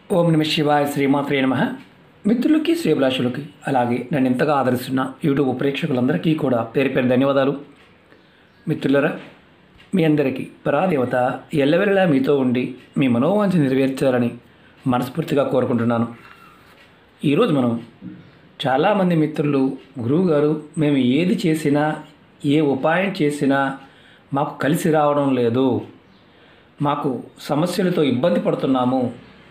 ఓం నమ శివాయ శ్రీమాత్రే నమః. మిత్రులకి శ్రేభిలాషులకి అలాగే నన్ను ఎంతగా ఆదరిస్తున్న యూట్యూబ్ ప్రేక్షకులందరికీ కూడా పేరు పేరు ధన్యవాదాలు. మిత్రులరా, మీ అందరికీ పరాదేవత ఎల్లవెల్లలా మీతో ఉండి మీ మనోవాంఛ నెరవేర్చాలని మనస్ఫూర్తిగా కోరుకుంటున్నాను. ఈరోజు మనం చాలామంది మిత్రులు, గురువుగారు మేము ఏది చేసినా ఏ ఉపాయం చేసినా మాకు కలిసి రావడం లేదు, మాకు సమస్యలతో ఇబ్బంది పడుతున్నాము,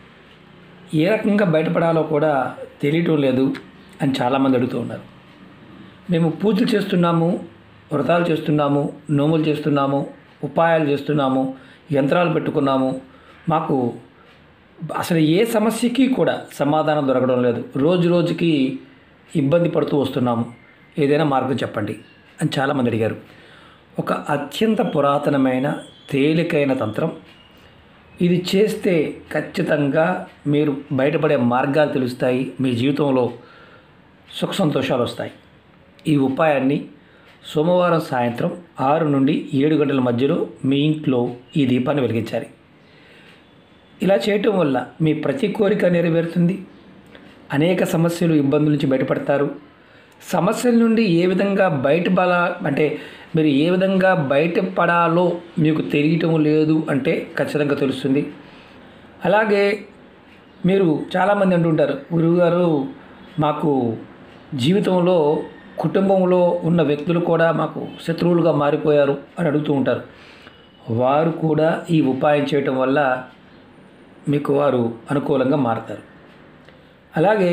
ఏ రకంగా బయటపడాలో కూడా తెలియటం లేదు అని చాలామంది అడుగుతూ ఉన్నారు. మేము పూజలు చేస్తున్నాము, వ్రతాలు చేస్తున్నాము, నోములు చేస్తున్నాము, ఉపాయాలు చేస్తున్నాము, యంత్రాలు పెట్టుకున్నాము, మాకు అసలు ఏ సమస్యకి కూడా సమాధానం దొరకడం లేదు, రోజు రోజుకి ఇబ్బంది పడుతూ వస్తున్నాము, ఏదైనా మార్గం చెప్పండి అని చాలామంది అడిగారు. ఒక అత్యంత పురాతనమైన తేలికైన తంత్రం ఇది. చేస్తే ఖచ్చితంగా మీరు బయటపడే మార్గాలు తెలుస్తాయి, మీ జీవితంలో సుఖ సంతోషాలు వస్తాయి. ఈ ఉపాయాన్ని సోమవారం సాయంత్రం 6 నుండి 7 గంటల మధ్యలో మీ ఇంట్లో ఈ దీపాన్ని వెలిగించాలి. ఇలా చేయటం వల్ల మీ ప్రతి కోరిక నెరవేరుతుంది, అనేక సమస్యలు, ఇబ్బందుల నుంచి బయటపడతారు. సమస్యల నుండి ఏ విధంగా మీరు ఏ విధంగా బయటపడాలో మీకు తెలియటం లేదు అంటే ఖచ్చితంగా తెలుస్తుంది. అలాగే మీరు చాలామంది అంటుంటారు, గురువుగారు మాకు జీవితంలో కుటుంబంలో ఉన్న వ్యక్తులు కూడా మాకు శత్రువులుగా మారిపోయారు అని అడుగుతూ ఉంటారు. వారు కూడా ఈ ఉపాయం చేయటం వల్ల మీకు వారు అనుకూలంగా మారుతారు. అలాగే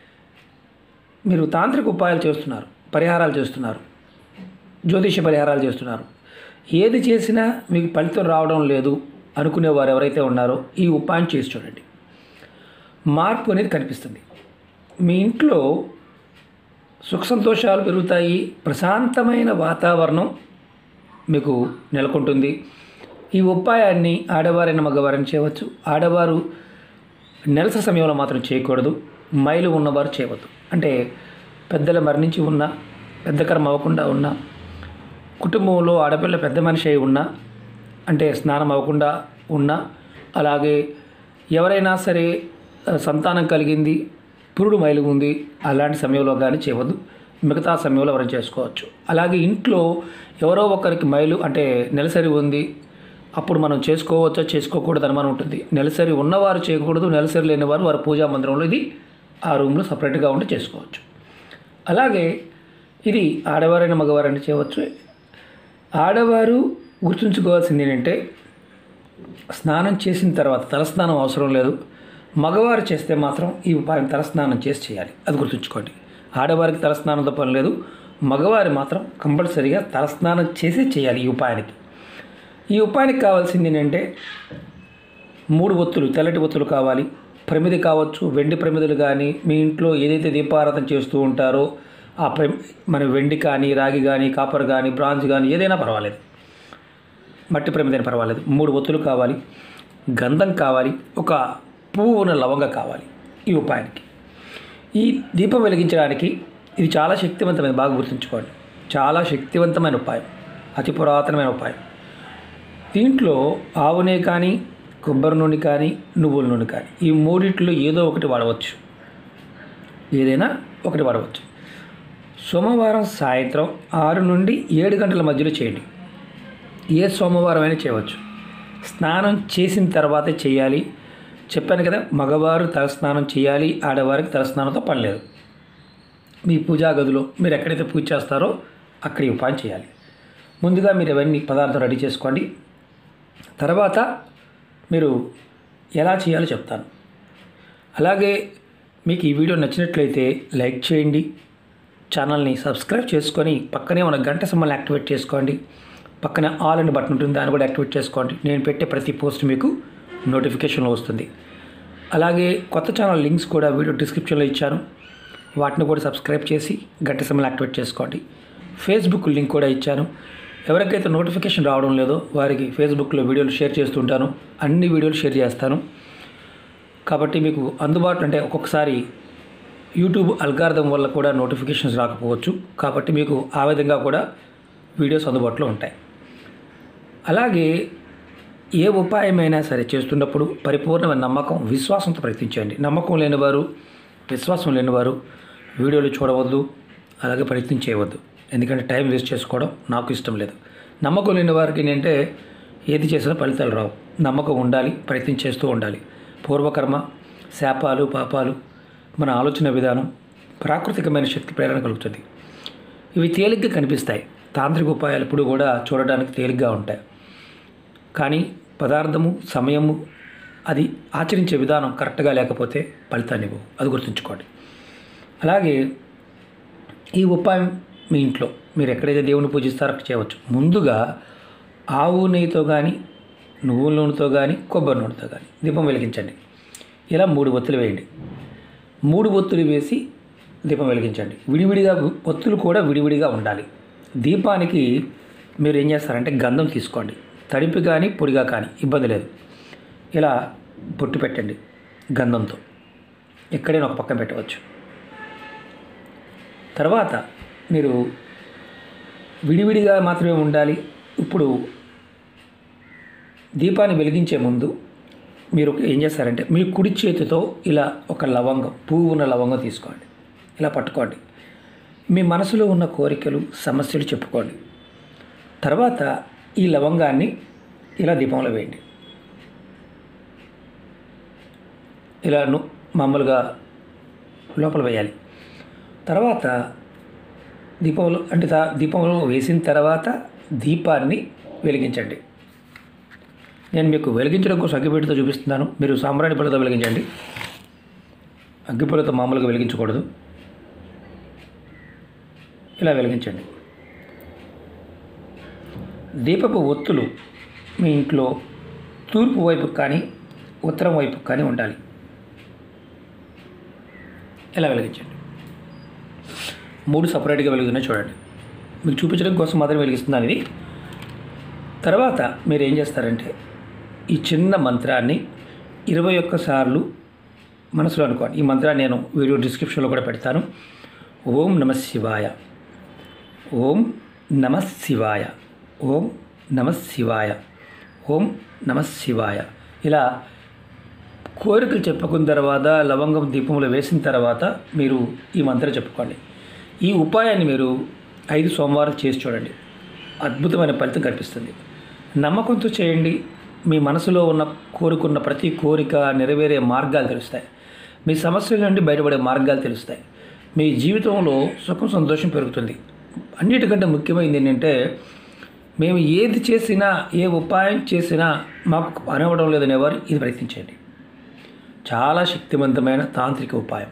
మీరు తాంత్రిక ఉపాయాలు చేస్తున్నారు, పరిహారాలు చేస్తున్నారు, జ్యోతిష పరిహారాలు చేస్తున్నారు, ఏది చేసినా మీకు ఫలితం రావడం లేదు అనుకునేవారు ఎవరైతే ఉన్నారో ఈ ఉపాయం చేసి చూడండి. మార్పు అనేది కనిపిస్తుంది. మీ ఇంట్లో సుఖ సంతోషాలు పెరుగుతాయి, ప్రశాంతమైన వాతావరణం మీకు నెలకొంటుంది. ఈ ఉపాయాన్ని ఆడవారైన మగవారైనా చేయవచ్చు. ఆడవారు నెలసరి సమయంలో మాత్రం చేయకూడదు, మైలు ఉన్నవారు చేయవద్దు. అంటే పెద్దలు మరణించి ఉన్నా, పెద్ద కర్మ అవ్వకుండా ఉన్నా, కుటుంబంలో ఆడపిల్ల పెద్ద మనిషి అయి ఉన్నా, అంటే స్నానం అవ్వకుండా ఉన్నా, అలాగే ఎవరైనా సరే సంతానం కలిగింది, పురుడు మైలు ఉంది, అలాంటి సమయంలో కానీ చేయవద్దు. మిగతా సమయంలో ఎవరైనా చేసుకోవచ్చు. అలాగే ఇంట్లో ఎవరో ఒకరికి మైలు అంటే నెలసరి ఉంది, అప్పుడు మనం చేసుకోవచ్చో చేసుకోకూడదు అనుమానం ఉంటుంది. నెలసరి ఉన్నవారు చేయకూడదు, నెలసరి లేనివారు వారి పూజా మందిరంలో ఇది ఆ రూమ్లో సపరేట్గా ఉండి చేసుకోవచ్చు. అలాగే ఇది ఆడవారైన మగవారైనా చేయవచ్చు. ఆడవారు గుర్తుంచుకోవాల్సింది ఏంటంటే, స్నానం చేసిన తర్వాత తలస్నానం అవసరం లేదు. మగవారు చేస్తే మాత్రం ఈ ఉపాయం తలస్నానం చేసి చేయాలి, అది గుర్తుంచుకోండి. ఆడవారికి తలస్నానంతో పని లేదు, మగవారు మాత్రం కంపల్సరీగా తలస్నానం చేసి చేయాలి ఈ ఉపాయానికి. ఈ ఉపాయానికి కావాల్సింది ఏంటంటే 3 ఒత్తులు, తెల్లటి ఒత్తులు కావాలి. ప్రమిది కావచ్చు, వెండి ప్రమిదలు కానీ, మీ ఇంట్లో ఏదైతే దీపారాధన చేస్తూ ఉంటారో ఆ మన వెండి కానీ, రాగి కానీ, కాపర్ కానీ, బ్రాంజ్ కానీ ఏదైనా పర్వాలేదు, మట్టి ప్రమిదైనా పర్వాలేదు. 3 ఒత్తులు కావాలి, గంధం కావాలి, ఒక పువ్వు ఉన్న లవంగ కావాలి ఈ ఉపాయానికి. ఈ దీపం వెలిగించడానికి ఇది చాలా శక్తివంతమైన, బాగా గుర్తుంచుకోండి, చాలా శక్తివంతమైన ఉపాయం, అతి పురాతనమైన ఉపాయం. దీంట్లో ఆవు నెయ్యి కానీ, కొబ్బరి నూనె కానీ, నువ్వుల నూనె కానీ, ఈ 3 ఏదో ఒకటి వాడవచ్చు, ఏదైనా ఒకటి వాడవచ్చు. సోమవారం సాయంత్రం 6 నుండి 7 గంటల మధ్యలో చేయండి. ఏ సోమవారం అయినా చేయవచ్చు. స్నానం చేసిన తర్వాతే చేయాలి. చెప్పాను కదా, మగవారు తలస్నానం చేయాలి, ఆడవారికి తలస్నానంతో పని లేదు. మీ పూజా గదిలో మీరు ఎక్కడైతే పూజ చేస్తారో అక్కడ ఈ ఉపాయం చేయాలి. ముందుగా మీరు ఇవన్నీ పదార్థం రెడీ చేసుకోండి. తర్వాత మీరు ఎలా చేయాలో చెప్తాను. అలాగే మీకు ఈ వీడియో నచ్చినట్లయితే లైక్ చేయండి, ఛానల్ని సబ్స్క్రైబ్ చేసుకొని పక్కనే ఉన్న గంట సింబల్ని యాక్టివేట్ చేసుకోండి. పక్కనే ఆల్ అనే బటన్ ఉంటుంది, దాన్ని కూడా యాక్టివేట్ చేసుకోండి. నేను పెట్టే ప్రతి పోస్ట్ మీకు నోటిఫికేషన్లో వస్తుంది. అలాగే కొత్త ఛానల్ లింక్స్ కూడా వీడియో డిస్క్రిప్షన్లో ఇచ్చాను, వాటిని కూడా సబ్స్క్రైబ్ చేసి గంట సింబల్ యాక్టివేట్ చేసుకోండి. ఫేస్బుక్ లింక్ కూడా ఇచ్చాను. ఎవరికైతే నోటిఫికేషన్ రావడం లేదో వారికి ఫేస్బుక్లో వీడియోలు షేర్ చేస్తుంటాను, అన్ని వీడియోలు షేర్ చేస్తాను. కాబట్టి మీకు అందుబాటులో, అంటే ఒక్కొక్కసారి యూట్యూబ్ అల్గారిథం వల్ల కూడా నోటిఫికేషన్స్ రాకపోవచ్చు, కాబట్టి మీకు ఆ విధంగా కూడా వీడియోస్ అందుబాటులో ఉంటాయి. అలాగే ఏ ఉపాయమైనా సరే చేస్తున్నప్పుడు పరిపూర్ణమైన నమ్మకం, విశ్వాసంతో ప్రయత్నించండి. నమ్మకం లేనివారు, విశ్వాసం లేనివారు వీడియోలు చూడవద్దు, అలాగే ప్రయత్నం చేయవద్దు. ఎందుకంటే టైం వేస్ట్ చేసుకోవడం నాకు ఇష్టం లేదు. నమ్మకం లేని వారికి ఏంటంటే ఏది చేసినా ఫలితాలు రావు. నమ్మకం ఉండాలి, ప్రయత్నం చేస్తూ ఉండాలి. పూర్వకర్మ, శాపాలు, పాపాలు, మన ఆలోచన విధానం, ప్రాకృతికమైన శక్తి ప్రేరణ కలుగుతుంది. ఇవి తేలిగ్గా కనిపిస్తాయి. తాంత్రిక ఉపాయాలు ఇప్పుడు కూడా చూడడానికి తేలిగ్గా ఉంటాయి. కానీ పదార్థము, సమయము, అది ఆచరించే విధానం కరెక్ట్గా లేకపోతే ఫలితాన్ని ఇవ్వవు. అది గుర్తుంచుకోండి. అలాగే ఈ ఉపాయం మీ ఇంట్లో మీరు ఎక్కడైతే దేవుని పూజిస్తారో అక్కడ చేయవచ్చు. ముందుగా ఆవు నెయ్యితో కానీ, నువ్వుల నూనెతో కానీ, కొబ్బరి నూనెతో కానీ దీపం వెలిగించండి. ఇలా 3 ఒత్తులు వేయండి. 3 ఒత్తులు వేసి దీపం వెలిగించండి. విడివిడిగా ఒత్తులు కూడా విడివిడిగా ఉండాలి. దీపానికి మీరు ఏం చేస్తారంటే గంధం తీసుకోండి. తడిపి కానీ పొడిగా కానీ ఇబ్బంది లేదు. ఇలా పొట్టు పెట్టండి గంధంతో. ఎక్కడైనా ఒక పక్కన పెట్టవచ్చు. తర్వాత మీరు విడివిడిగా మాత్రమే ఉండాలి. ఇప్పుడు దీపాన్ని వెలిగించే ముందు మీరు ఏం చేస్తారంటే మీ కుడి చేతితో ఇలా ఒక లవంగం, పువ్వు ఉన్న లవంగం తీసుకోండి. ఇలా పట్టుకోండి. మీ మనసులో ఉన్న కోరికలు, సమస్యలు చెప్పుకోండి. తర్వాత ఈ లవంగాన్ని ఇలా దీపంలో వేయండి. ఇలా మామూలుగా లోపల వేయాలి. తర్వాత దీపంలో వేసిన తర్వాత దీపాన్ని వెలిగించండి. నేను మీకు వెలిగించడం కోసం అగ్గిపెట్టెతో చూపిస్తున్నాను. మీరు సాంబ్రాణి పొలతో వెలిగించండి. అగ్గిపుల్లతో మామూలుగా వెలిగించకూడదు. ఇలా వెలిగించండి. దీపపు ఒత్తులు మీ ఇంట్లో తూర్పు వైపు కానీ ఉత్తరం వైపు కానీ ఉండాలి. ఇలా వెలిగించండి. 3 సపరేట్గా వెలుగుతున్నాయి చూడండి. మీకు చూపించడం కోసం మాత్రం వెలిగిస్తున్నాను ఇది. తర్వాత మీరు ఏం చేస్తారంటే ఈ చిన్న మంత్రాన్ని 21 సార్లు మనసులో అనుకోండి. ఈ మంత్రాన్ని నేను వీడియో డిస్క్రిప్షన్లో కూడా పెడతాను. ఓం నమః శివాయ, ఓం నమః శివాయ, ఓం నమః శివాయ, ఓం నమః శివాయ. ఇలా కోరికలు చెప్పుకున్న తర్వాత లవంగం దీపంలో వేసిన తర్వాత మీరు ఈ మంత్రం చెప్పుకోండి. ఈ ఉపాయాన్ని మీరు 5 సోమవారాలు చేసి చూడండి. అద్భుతమైన ఫలితం కనిపిస్తుంది. నమ్మకంతో చేయండి. మీ మనసులో కోరుకున్న ప్రతి కోరిక నెరవేరే మార్గాలు తెలుస్తాయి. మీ సమస్యల నుండి బయటపడే మార్గాలు తెలుస్తాయి. మీ జీవితంలో సుఖం, సంతోషం పెరుగుతుంది. అన్నిటికంటే ముఖ్యమైనది ఏంటంటే మేము ఏది చేసినా, ఏ ఉపాయం చేసినా మాకు అనవడం లేదనేవారు ఇది ప్రయత్నించండి. చాలా శక్తివంతమైన తాంత్రిక ఉపాయం.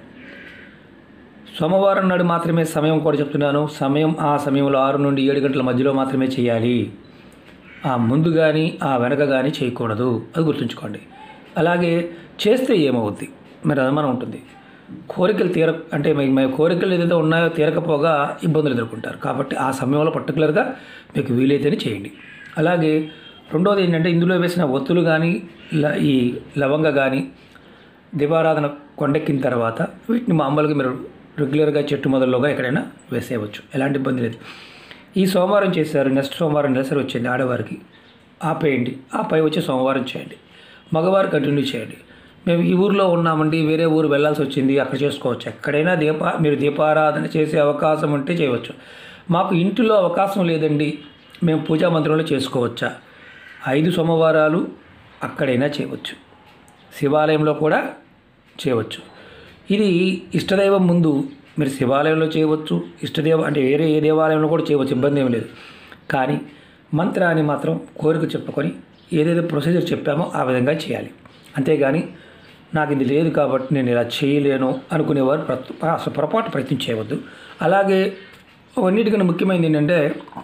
సోమవారం నాడు మాత్రమే సమయం కూడా చెప్తున్నాను. ఆ సమయంలో 6 నుండి 7 గంటల మధ్యలో మాత్రమే చేయాలి. ఆ ముందు కానీ ఆ వెనక కానీ చేయకూడదు. అది గుర్తుంచుకోండి. అలాగే చేస్తే ఏమవుద్ది మరి అనుమానం ఉంటుంది. కోరికలు అంటే మీ కోరికలు ఏదైతే ఉన్నాయో తీరకపోగా ఇబ్బందులు ఎదుర్కొంటారు. కాబట్టి ఆ సమయంలో పర్టికులర్గా మీకు వీలైతేనే చేయండి. అలాగే రెండోది ఏంటంటే ఇందులో వేసిన ఒత్తులు కానీ ఈ లవంగ కానీ దీపారాధన కొండెక్కిన తర్వాత వీటిని మామూలుగా మీరు రెగ్యులర్గా చెట్టు మొదల్లోగా ఎక్కడైనా వేసేయవచ్చు. ఎలాంటి ఇబ్బంది లేదు. ఈ సోమవారం చేశారు, నెక్స్ట్ సోమవారం నెలసరి వచ్చింది ఆడవారికి, ఆపేయండి. ఆపై వచ్చే సోమవారం చేయండి. మగవారు కంటిన్యూ చేయండి. మేము ఈ ఊరిలో ఉన్నామండి, వేరే ఊరు వెళ్ళాల్సి వచ్చింది, అక్కడ చేసుకోవచ్చు. ఎక్కడైనా మీరు దీపారాధన చేసే అవకాశం ఉంటే చేయవచ్చు. మాకు ఇంటిలో అవకాశం లేదండి, మేము పూజా మందిరంలో చేసుకోవచ్చా? 5 సోమవారాలు అక్కడైనా చేయవచ్చు. శివాలయంలో కూడా చేయవచ్చు. ఇది ఇష్టదైవం ముందు మీరు శివాలయంలో చేయవచ్చు. అంటే వేరే ఏ దేవాలయంలో కూడా చేయవచ్చు, ఇబ్బంది ఏమి లేదు. కానీ మంత్రాన్ని మాత్రం కోరిక చెప్పుకొని ఏదైతే ప్రొసీజర్ చెప్పామో ఆ విధంగా చేయాలి. అంతేగాని నాకు ఇది లేదు కాబట్టి నేను ఇలా చేయలేను అనుకునేవారు అసలు పొరపాటు ప్రయత్నం చేయవద్దు. అలాగే అన్నిటికన్నా ముఖ్యమైనది ఏంటంటే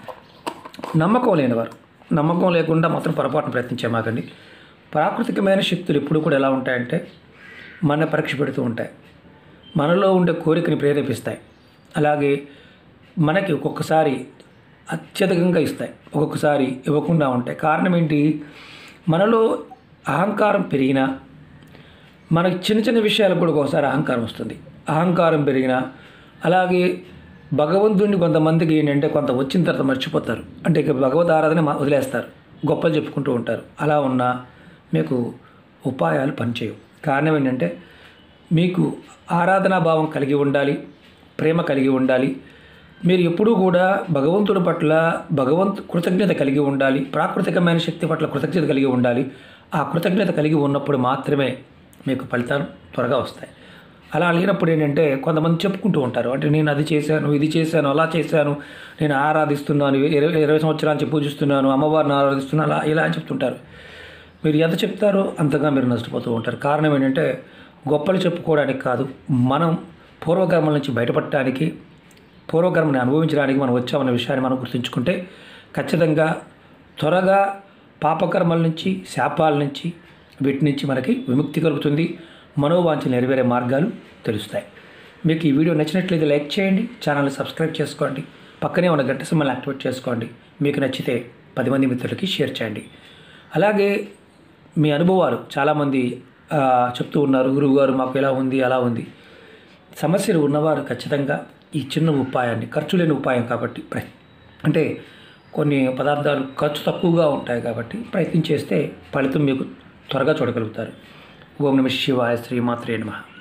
నమ్మకం లేనివారు, నమ్మకం లేకుండా మాత్రం పొరపాటును ప్రయత్నించేమాకండి. ప్రాకృతికమైన శక్తులు ఎప్పుడు కూడా ఎలా ఉంటాయంటే మన పరీక్ష పెడుతూ ఉంటాయి. మనలో ఉండే కోరికని ప్రేరేపిస్తాయి. అలాగే మనకి ఒక్కొక్కసారి అత్యధికంగా ఇస్తాయి, ఒక్కొక్కసారి ఇవ్వకుండా ఉంటాయి. కారణం ఏంటి? మనలో అహంకారం పెరిగినా, మనకి చిన్న చిన్న విషయాలకు కూడా ఒకసారి అహంకారం వస్తుంది. అహంకారం పెరిగినా, అలాగే భగవంతుడిని కొంతమందికి ఏంటంటే కొంత వచ్చిన తర్వాత మర్చిపోతారు. అంటే ఇక భగవద్ ఆరాధన వదిలేస్తారు. గొప్పలు చెప్పుకుంటూ ఉంటారు. అలా ఉన్న మీకు ఉపాయాలు పనిచేయవు. కారణం ఏంటంటే మీకు ఆరాధనా భావం కలిగి ఉండాలి, ప్రేమ కలిగి ఉండాలి. మీరు ఎప్పుడూ కూడా భగవంతుడి పట్ల కృతజ్ఞత కలిగి ఉండాలి, ప్రాకృతికమైన శక్తి పట్ల కృతజ్ఞత కలిగి ఉండాలి. ఆ కృతజ్ఞత కలిగి ఉన్నప్పుడు మాత్రమే మీకు ఫలితాలు త్వరగా వస్తాయి. అలా లేనప్పుడు ఏంటంటే కొంతమంది చెప్పుకుంటూ ఉంటారు, అంటే నేను అది చేశాను, ఇది చేశాను, అలా చేశాను, నేను ఆరాధిస్తున్నాను, 20 సంవత్సరాల నుంచి పూజిస్తున్నాను, అమ్మవారిని ఆరాధిస్తున్నాను, అలా ఇలా అని చెప్తుంటారు. మీరు ఎంత చెప్తారో అంతగా మీరు నష్టపోతూ ఉంటారు. కారణం ఏంటంటే గొప్పలు చెప్పుకోవడానికి కాదు, మనం పూర్వకర్మల నుంచి బయటపడటానికి, పూర్వకర్మని అనుభవించడానికి మనం వచ్చామన్న విషయాన్ని మనం గుర్తుంచుకుంటే ఖచ్చితంగా త్వరగా పాపకర్మల నుంచి, శాపాల నుంచి, వీటి నుంచి మనకి విముక్తి కలుగుతుంది. మనోవాంఛలు నెరవేరే మార్గాలు తెలుస్తాయి. మీకు ఈ వీడియో నచ్చినట్లయితే లైక్ చేయండి, ఛానల్ని సబ్స్క్రైబ్ చేసుకోండి, పక్కనే ఉన్న గంట సింబల్ని యాక్టివేట్ చేసుకోండి. మీకు నచ్చితే 10 మంది మిత్రులకి షేర్ చేయండి. అలాగే మీ అనుభవాలు చాలామంది చెప్తూ ఉన్నారు, గురువుగారు మాకు ఎలా ఉంది, అలా ఉంది. సమస్యలు ఉన్నవారు ఖచ్చితంగా ఈ చిన్న ఉపాయాన్ని, ఖర్చు లేని ఉపాయం కాబట్టి, అంటే కొన్ని పదార్థాలు ఖర్చు తక్కువగా ఉంటాయి కాబట్టి ప్రయత్నం చేస్తే ఫలితం మీకు త్వరగా చూడగలుగుతారు. ఓం నమః శివాయ. శ్రీమాత్రే నమః.